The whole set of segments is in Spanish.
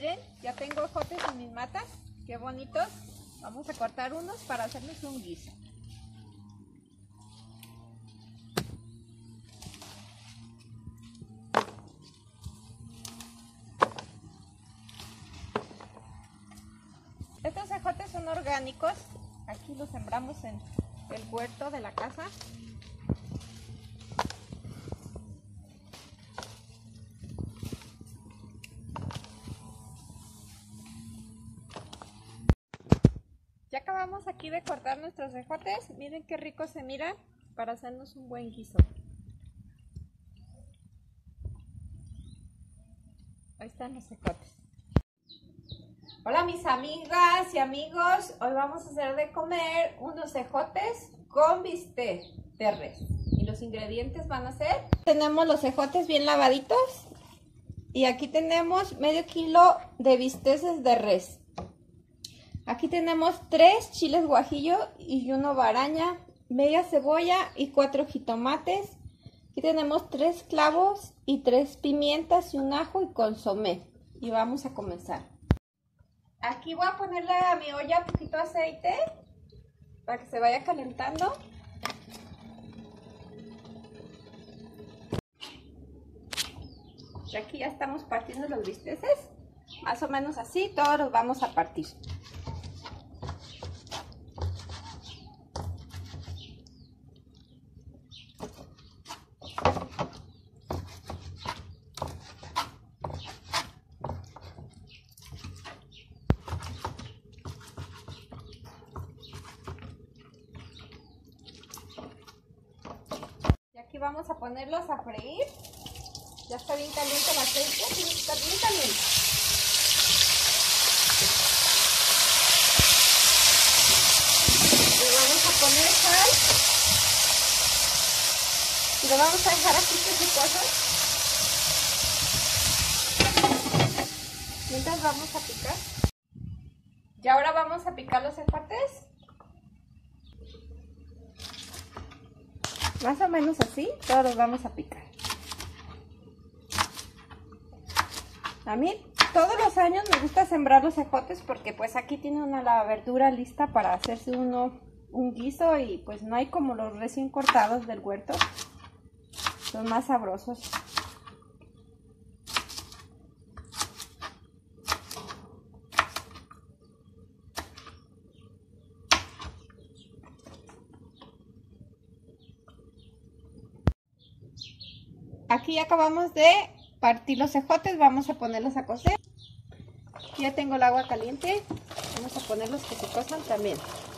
miren, ya tengo ejotes en mis matas, qué bonitos. Vamos a cortar unos para hacernos un guiso. Estos ejotes son orgánicos, aquí los sembramos en el huerto de la casa. Ya acabamos aquí de cortar nuestros ejotes, miren qué rico se miran para hacernos un buen guiso. Ahí están los ejotes. Hola mis amigas y amigos, hoy vamos a hacer de comer unos ejotes con bistec de res. Y los ingredientes van a ser, tenemos los ejotes bien lavaditos y aquí tenemos medio kilo de bisteces de res. Aquí tenemos 3 chiles guajillo y 1 baraña, media cebolla y 4 jitomates. Aquí tenemos 3 clavos y 3 pimientas y un ajo y consomé. Y vamos a comenzar. Aquí voy a ponerle a mi olla un poquito de aceite para que se vaya calentando. Y aquí ya estamos partiendo los bisteces, más o menos así, todos los vamos a partir. Aquí vamos a ponerlos a freír. Ya está bien caliente el aceite, tiene que estar bien caliente. Le vamos a poner sal y lo vamos a dejar aquí que se cueza. Mientras vamos a picar. Y ahora vamos a picar los ejotes. Más o menos así, todos los vamos a picar. A mí todos los años me gusta sembrar los ejotes porque pues aquí tiene una la verdura lista para hacerse uno un guiso y pues no hay como los recién cortados del huerto. Son más sabrosos. Aquí ya acabamos de partir los ejotes, vamos a ponerlos a cocer. Aquí ya tengo el agua caliente, vamos a ponerlos que se cosan también.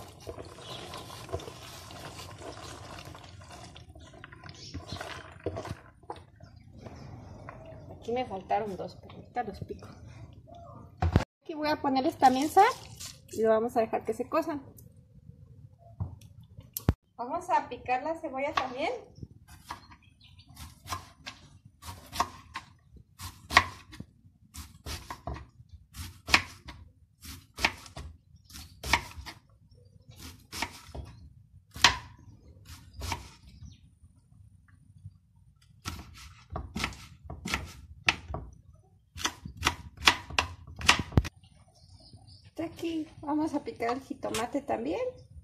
Aquí me faltaron 2, pero ahorita los pico. Aquí voy a ponerles también sal y lo vamos a dejar que se cosan. Vamos a picar la cebolla también. Aquí vamos a picar el jitomate también.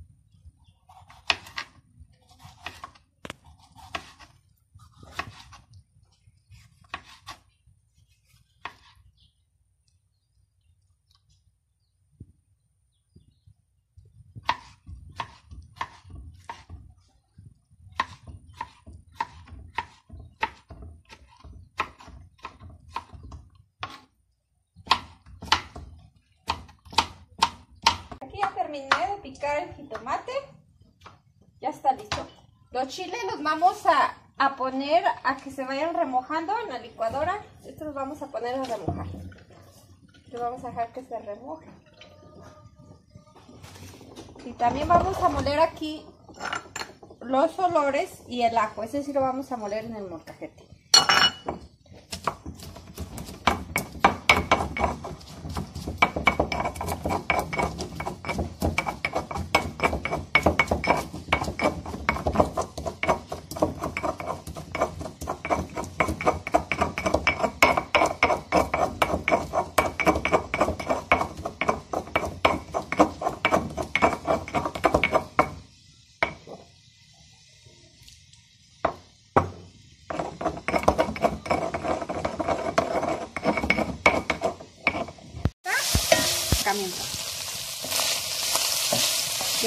Terminé de picar el jitomate, ya está listo. Los chiles los vamos a poner a que se vayan remojando en la licuadora. Estos los vamos a poner a remojar. Los vamos a dejar que se remojen. Y también vamos a moler aquí los olores y el ajo. Ese sí lo vamos a moler en el molcajete.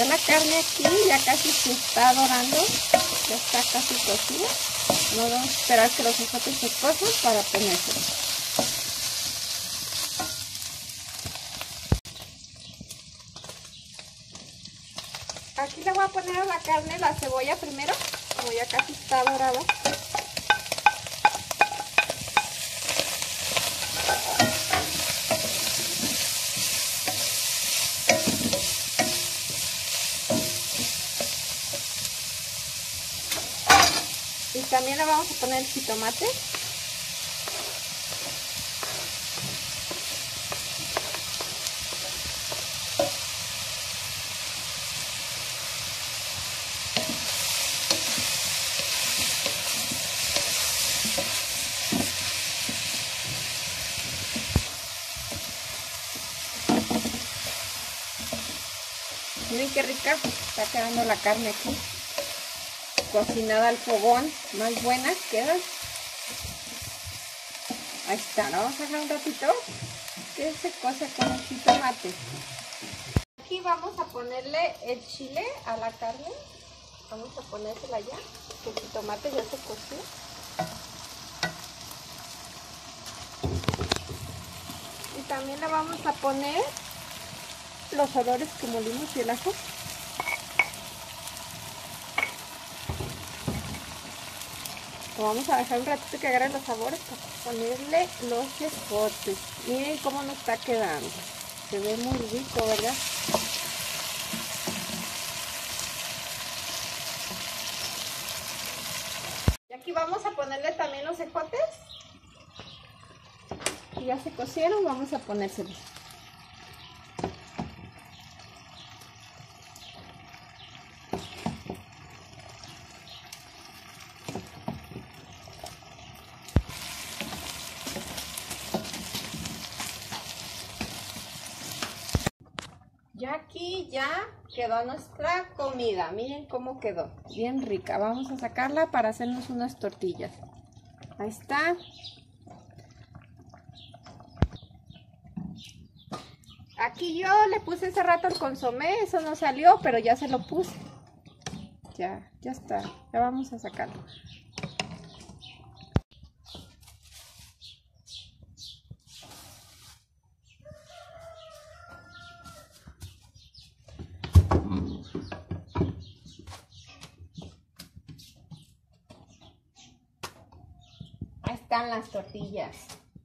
Ya la carne aquí ya casi se está dorando, ya está casi cocida. No vamos a esperar que los ejotes se cosan para ponérselos. Aquí le voy a poner a la carne la cebolla primero, como ya casi está dorada. Y también le vamos a poner el jitomate. Miren qué rica está quedando la carne aquí. Cocinada al fogón, más buena queda. Ahí está, la vamos a dejar un ratito que se cose con el jitomate. Aquí vamos a ponerle el chile a la carne. Vamos a ponérsela ya, que el jitomate ya se coció. Y también le vamos a poner los olores que molimos y el ajo. Lo vamos a dejar un ratito que agarre los sabores para ponerle los ejotes. Miren cómo nos está quedando. Se ve muy rico, ¿verdad? Y aquí vamos a ponerle también los ejotes. Y ya se cocieron, vamos a ponérselos. Ya aquí ya quedó nuestra comida. Miren cómo quedó. Bien rica. Vamos a sacarla para hacernos unas tortillas. Ahí está. Aquí yo le puse hace rato el consomé. Eso no salió, pero ya se lo puse. Ya está. Ya vamos a sacarlo. Ahí están las tortillas.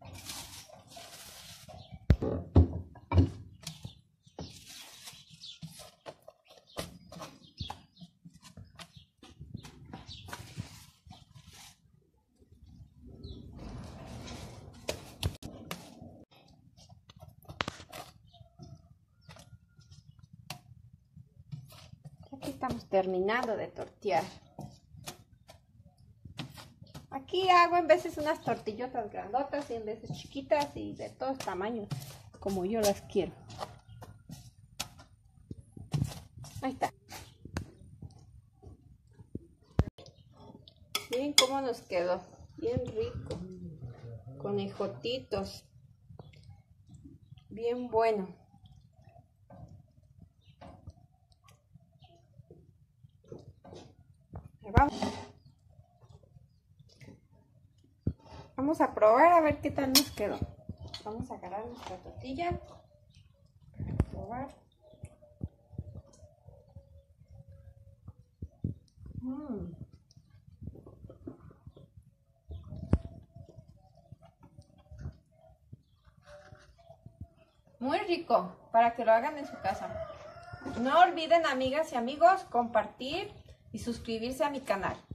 Aquí estamos terminando de tortear. Aquí hago en veces unas tortillotas grandotas y en veces chiquitas y de todos tamaños, como yo las quiero. Ahí está. Miren cómo nos quedó. Bien rico. Con ejotitos. Bien bueno. Vamos a probar a ver qué tal nos quedó. Vamos a agarrar nuestra tortilla. Probar. Muy rico, para que lo hagan en su casa. No olviden, amigas y amigos, compartir y suscribirse a mi canal.